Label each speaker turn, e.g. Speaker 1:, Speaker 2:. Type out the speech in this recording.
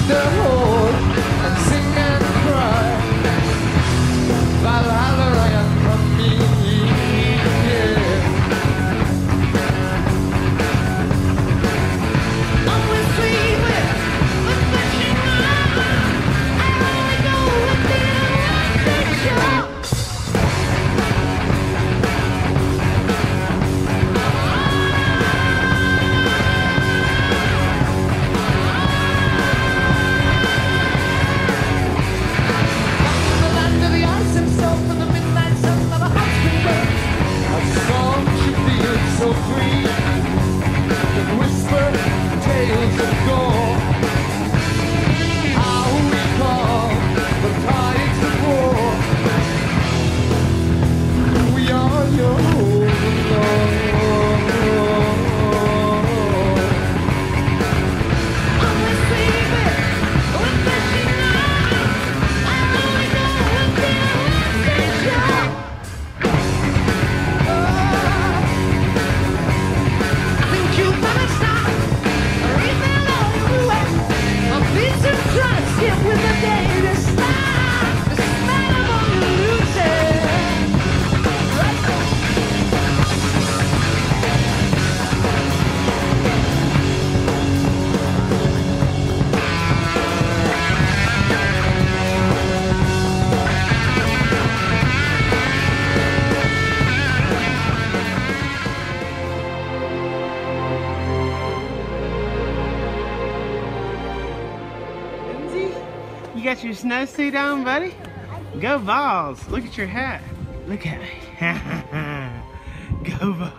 Speaker 1: the hold and sing and cry. Valhalla ran from me, yeah.
Speaker 2: Always sweet with pushing mama. I only go with the adventure.
Speaker 1: So free, that whisper tales of gore. How we call the tides of war. We are your Lord.
Speaker 2: Always sweet with pushing mama. I only go with the adventure. You better stop, or even along the way. A piece of trust here with the day to stop. The smell of all losing.
Speaker 3: You got your snowsuit on, buddy? Go Vols. Look at your hat. Look at me. Go Vols.